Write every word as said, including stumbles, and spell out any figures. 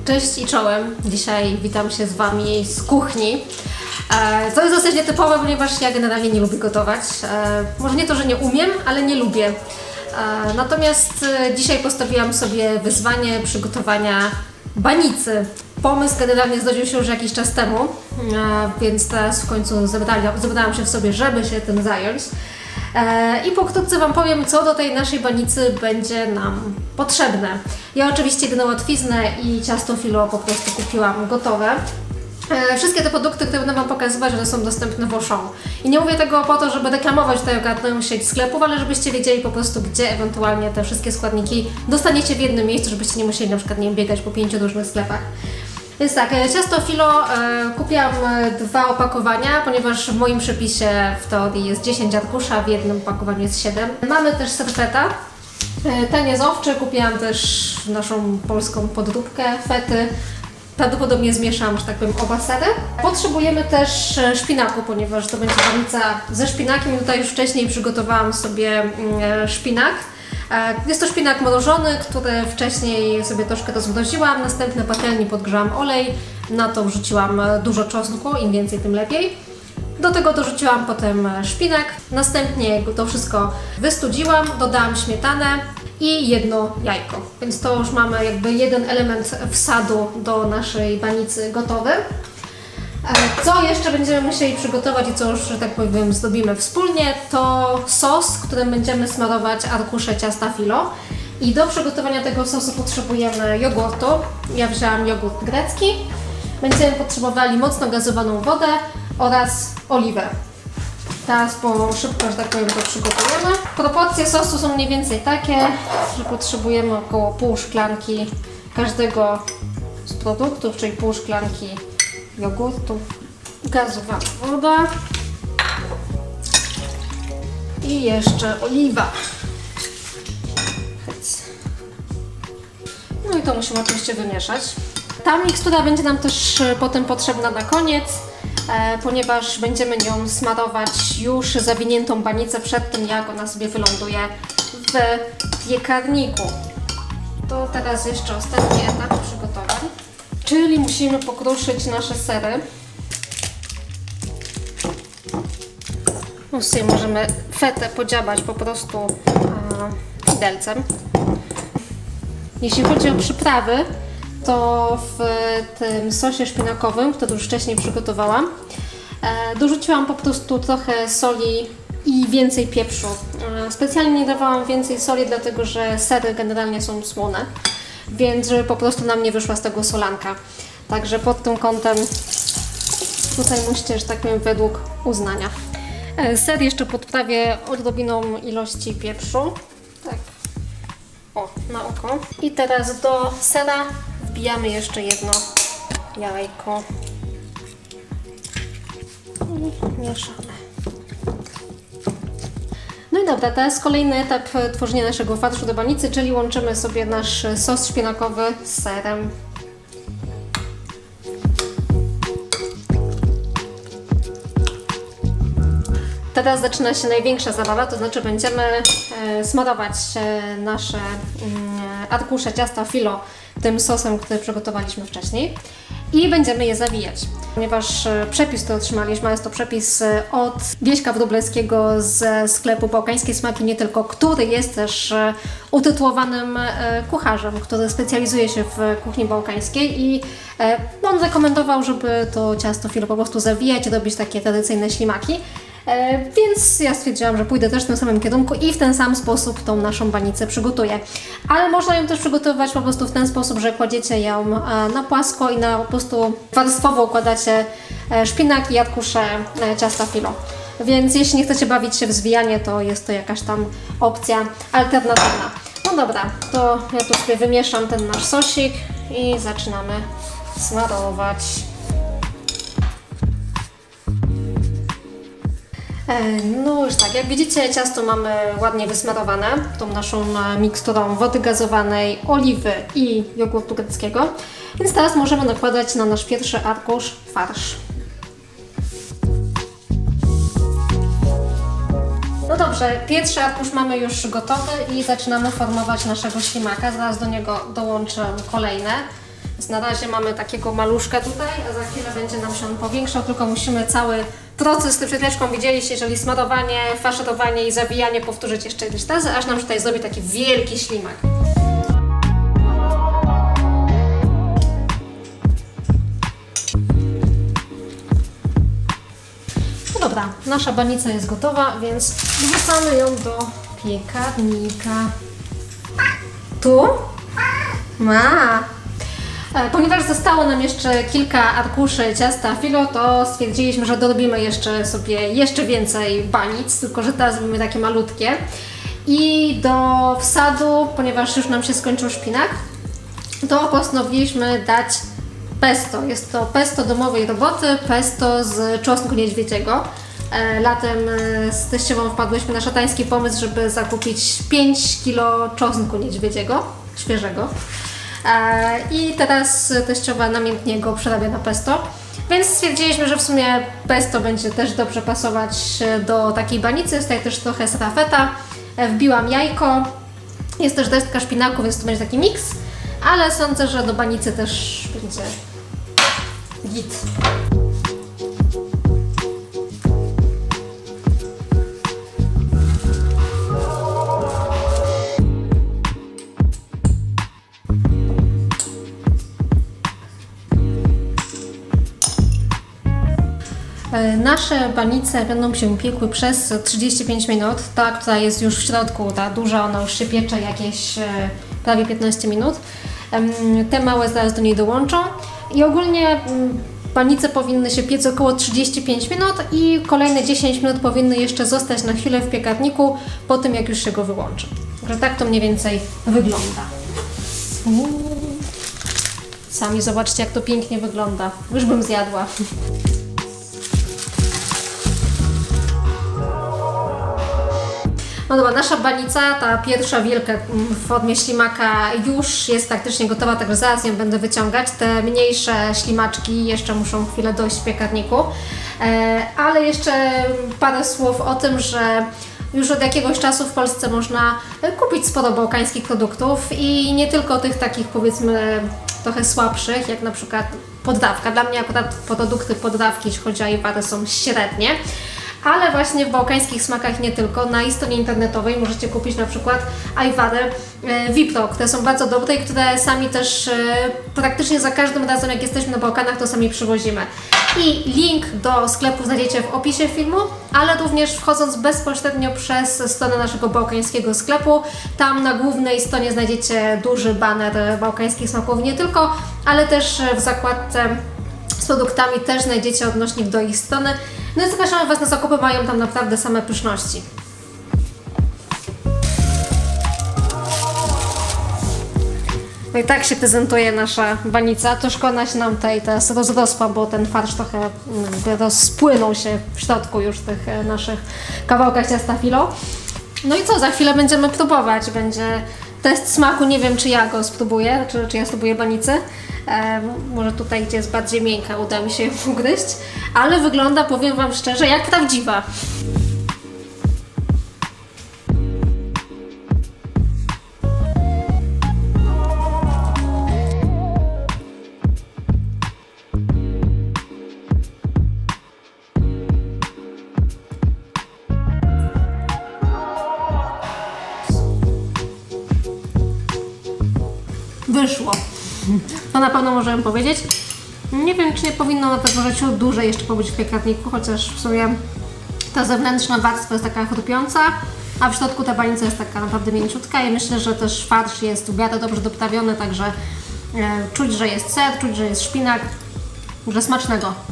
Cześć i czołem. Dzisiaj witam się z Wami z kuchni. To jest dosyć nietypowe, ponieważ ja generalnie nie lubię gotować. Może nie to, że nie umiem, ale nie lubię. Natomiast dzisiaj postawiłam sobie wyzwanie przygotowania banicy. Pomysł generalnie zdarzył się już jakiś czas temu, więc teraz w końcu zebrałam się w sobie, żeby się tym zająć. I pokrótce Wam powiem, co do tej naszej banicy będzie nam potrzebne. Ja oczywiście jedyną łatwiznę i ciasto filo po prostu kupiłam gotowe. Wszystkie te produkty, które będę Wam pokazywać, one są dostępne w Auchan. I nie mówię tego po to, żeby reklamować tutaj ogarnąć sieć sklepów, ale żebyście wiedzieli po prostu, gdzie ewentualnie te wszystkie składniki dostaniecie w jednym miejscu, żebyście nie musieli na przykład nie biegać po pięciu różnych sklepach. Więc tak, ciasto filo e, kupiłam dwa opakowania, ponieważ w moim przepisie w teorii jest dziesięć arkuszy, a w jednym opakowaniu jest siedem. Mamy też serfeta. E, ten jest owczy, kupiłam też naszą polską podróbkę fety. Prawdopodobnie zmieszam, że tak powiem, oba sery. Potrzebujemy też szpinaku, ponieważ to będzie banica ze szpinakiem. Tutaj już wcześniej przygotowałam sobie szpinak. Jest to szpinak mrożony, który wcześniej sobie troszkę rozmroziłam. Następnie patelni podgrzałam olej, na to wrzuciłam dużo czosnku, im więcej tym lepiej. Do tego dorzuciłam potem szpinak, następnie to wszystko wystudziłam, dodałam śmietanę i jedno jajko. Więc to już mamy jakby jeden element wsadu do naszej banicy gotowy. Co jeszcze będziemy musieli przygotować i co już, że tak powiem, zdobimy wspólnie, to sos, którym będziemy smarować arkusze ciasta filo. I do przygotowania tego sosu potrzebujemy jogurtu. Ja wzięłam jogurt grecki. Będziemy potrzebowali mocno gazowaną wodę oraz oliwę. Teraz po szybko, że tak powiem, to przygotujemy. Proporcje sosu są mniej więcej takie, że potrzebujemy około pół szklanki każdego z produktów, czyli pół szklanki jogurtu, gazowana woda i jeszcze oliwa. No i to musimy oczywiście wymieszać. Ta mikstura będzie nam też potem potrzebna na koniec, e, ponieważ będziemy nią smarować już zawiniętą banicę przed tym, jak ona sobie wyląduje w piekarniku. To teraz jeszcze ostatni etap przygotowań, czyli musimy pokruszyć nasze sery. No sobie możemy fetę podziabać po prostu e, widelcem. Jeśli chodzi o przyprawy, to w tym sosie szpinakowym, który już wcześniej przygotowałam, e, dorzuciłam po prostu trochę soli i więcej pieprzu. E, specjalnie nie dawałam więcej soli, dlatego że sery generalnie są słone, więc żeby po prostu nam nie wyszła z tego solanka. Także pod tym kątem tutaj musicie, że tak powiem, według uznania. E, ser jeszcze podprawię odrobiną ilości pieprzu. Tak. O, na oko. I teraz do sera wbijamy jeszcze jedno jajko i mieszamy. No i dobra, teraz kolejny etap tworzenia naszego farszu do banicy, czyli łączymy sobie nasz sos szpinakowy z serem. Teraz zaczyna się największa zabawa, to znaczy będziemy e, smarować e, nasze mm, arkusze ciasta filo tym sosem, który przygotowaliśmy wcześniej i będziemy je zawijać. Ponieważ e, przepis, który otrzymaliśmy, jest to przepis e, od Wieśka Wróblewskiego ze sklepu Bałkańskie Smaki, nie tylko, który jest też e, utytułowanym e, kucharzem, który specjalizuje się w kuchni bałkańskiej i e, on rekomendował, żeby to ciasto filo po prostu zawijać i robić takie tradycyjne ślimaki. E, więc ja stwierdziłam, że pójdę też w tym samym kierunku i w ten sam sposób tą naszą banicę przygotuję. Ale można ją też przygotowywać po prostu w ten sposób, że kładziecie ją e, na płasko i na po prostu warstwowo układacie e, szpinak i arkusze e, ciasta filo. Więc jeśli nie chcecie bawić się w zwijanie, to jest to jakaś tam opcja alternatywna. No dobra, to ja tu sobie wymieszam ten nasz sosik i zaczynamy smarować. No już tak, jak widzicie, ciasto mamy ładnie wysmarowane tą naszą miksturą wody gazowanej, oliwy i jogurtu greckiego. Więc teraz możemy nakładać na nasz pierwszy arkusz farsz. No dobrze, pierwszy arkusz mamy już gotowy i zaczynamy formować naszego ślimaka. Zaraz do niego dołączę kolejne. Więc na razie mamy takiego maluszka tutaj, a za chwilę będzie nam się on powiększał, tylko musimy cały proces z tym przetyczką, widzieliście, czyli smarowanie, faszerowanie i zawijanie powtórzyć jeszcze ileś razy, aż nam tutaj zrobi taki wielki ślimak. No dobra, nasza banica jest gotowa, więc wrzucamy ją do piekarnika. Tu? Ma. Ponieważ zostało nam jeszcze kilka arkuszy ciasta filo, to stwierdziliśmy, że dorobimy jeszcze sobie jeszcze więcej banic, tylko że teraz robimy takie malutkie. I do wsadu, ponieważ już nam się skończył szpinak, to postanowiliśmy dać pesto. Jest to pesto domowej roboty, pesto z czosnku niedźwiedziego. Latem z teściową wpadłyśmy na szatański pomysł, żeby zakupić pięć kilo czosnku niedźwiedziego, świeżego. I teraz teściowa namiętnie go przerabia na pesto, więc stwierdziliśmy, że w sumie pesto będzie też dobrze pasować do takiej banicy. Jest tutaj też trochę serafeta, wbiłam jajko, jest też destka szpinaku, więc to będzie taki miks, ale sądzę, że do banicy też będzie git. Nasze banice będą się piekły przez trzydzieści pięć minut. Ta, która jest już w środku, ta duża, ona już się piecze jakieś prawie piętnaście minut. Te małe zaraz do niej dołączą. I ogólnie banice powinny się piec około trzydzieści pięć minut i kolejne dziesięć minut powinny jeszcze zostać na chwilę w piekarniku po tym, jak już się go wyłączy. Także tak to mniej więcej wygląda. Sami zobaczcie, jak to pięknie wygląda. Już bym zjadła. No dobra, nasza banica, ta pierwsza wielka w formie ślimaka już jest praktycznie gotowa, także zaraz ją będę wyciągać. Te mniejsze ślimaczki jeszcze muszą chwilę dojść w piekarniku. Ale jeszcze parę słów o tym, że już od jakiegoś czasu w Polsce można kupić sporo bałkańskich produktów i nie tylko tych takich, powiedzmy, trochę słabszych, jak na przykład poddawka. Dla mnie akurat produkty poddawki, jeśli chodzi o ajwadę, są średnie. Ale właśnie w bałkańskich smakach nie tylko. Na stronie internetowej możecie kupić na przykład ajwadę Wipro, które są bardzo dobre i które sami też praktycznie za każdym razem, jak jesteśmy na Bałkanach, to sami przywozimy. I link do sklepu znajdziecie w opisie filmu, ale również wchodząc bezpośrednio przez stronę naszego bałkańskiego sklepu. Tam na głównej stronie znajdziecie duży baner bałkańskich smaków nie tylko, ale też w zakładce z produktami też znajdziecie odnośnik do ich strony. No i zapraszamy Was na zakupy, mają tam naprawdę same pyszności. No i tak się prezentuje nasza banica. Troszkę ona się nam tutaj teraz rozrosła, bo ten farsz trochę rozpłynął się w środku już tych naszych kawałkach ciasta filo. No i co, za chwilę będziemy próbować. Będzie test smaku, nie wiem czy ja go spróbuję, czy, czy ja spróbuję banicy. E, może tutaj, gdzie jest bardziej miękka, uda mi się ją ugryźć, ale wygląda, powiem Wam szczerze, jak prawdziwa. Wyszło. To na pewno możemy powiedzieć. Nie wiem, czy nie powinno na pewno może ciut dłużej jeszcze pobyć w piekarniku, chociaż w sumie ta zewnętrzna warstwa jest taka chrupiąca, a w środku ta banica jest taka naprawdę mięciutka i myślę, że też farsz jest w miarę dobrze doprawiony, także e, czuć, że jest ser, czuć, że jest szpinak. Także smacznego.